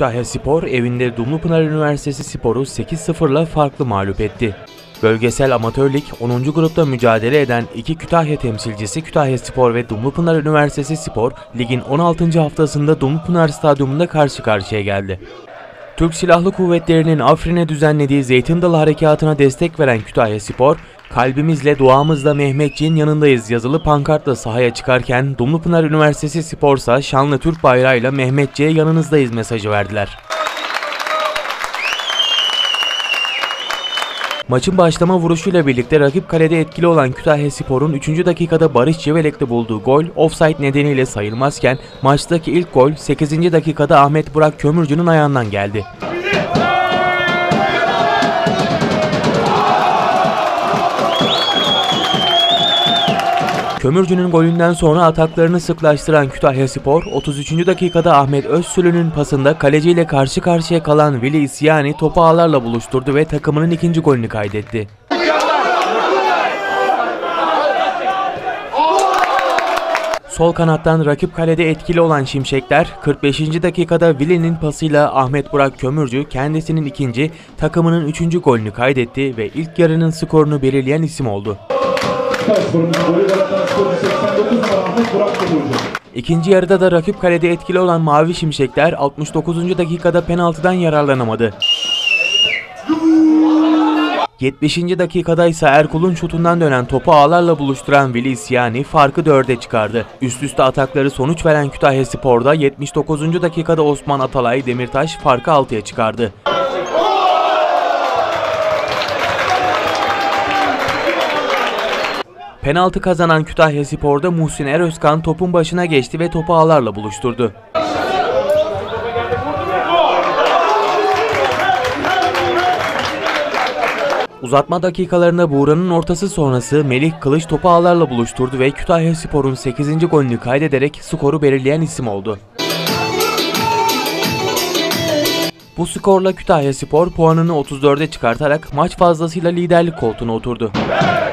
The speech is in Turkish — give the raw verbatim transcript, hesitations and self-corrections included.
Kütahyaspor evinde Dumlupınar Üniversitesi Spor'u sekiz sıfırla farklı mağlup etti. Bölgesel Amatör Lig onuncu grupta mücadele eden iki Kütahya temsilcisi Kütahyaspor ve Dumlupınar Üniversitesi Spor, ligin on altıncı haftasında Dumlupınar Stadyumunda karşı karşıya geldi. Türk Silahlı Kuvvetleri'nin Afrin'e düzenlediği Zeytin Dalı Harekatı'na destek veren Kütahyaspor, "Kalbimizle duamızla Mehmetçiğin yanındayız" yazılı pankartla sahaya çıkarken Dumlupınar Üniversitesi Spor'sa şanlı Türk bayrağıyla "Mehmetçiğe yanınızdayız" mesajı verdiler. Maçın başlama vuruşuyla birlikte rakip kalede etkili olan Kütahyaspor'un üçüncü dakikada Barış Civelek'te bulduğu gol ofsayt nedeniyle sayılmazken maçtaki ilk gol sekizinci dakikada Ahmet Burak Kömürcü'nün ayağından geldi. Kömürcü'nün golünden sonra ataklarını sıklaştıran Kütahyaspor, otuz üçüncü dakikada Ahmet Özsülü'nün pasında kaleciyle karşı karşıya kalan Vili İsyani topu ağlarla buluşturdu ve takımının ikinci golünü kaydetti. Sol kanattan rakip kalede etkili olan Şimşekler, kırk beşinci dakikada Vili'nin pasıyla Ahmet Burak Kömürcü kendisinin ikinci, takımının üçüncü golünü kaydetti ve ilk yarının skorunu belirleyen isim oldu. İkinci yarıda da rakip kalede etkili olan Mavi Şimşekler altmış dokuzuncu dakikada penaltıdan yararlanamadı. yetmişinci dakikada ise Erkul'un şutundan dönen topu ağlarla buluşturan Vili İsyani farkı dörde çıkardı. Üst üste atakları sonuç veren Kütahyaspor'da yetmiş dokuzuncu dakikada Osman Atalay Demirtaş farkı altıya çıkardı. Penaltı kazanan Kütahyaspor'da Muhsin Erözkan topun başına geçti ve topu ağlarla buluşturdu. Uzatma dakikalarında Buğra'nın ortası sonrası Melih Kılıç topu ağlarla buluşturdu ve Kütahyaspor'un sekizinci golünü kaydederek skoru belirleyen isim oldu. Bu skorla Kütahyaspor puanını otuz dörde çıkartarak maç fazlasıyla liderlik koltuğuna oturdu.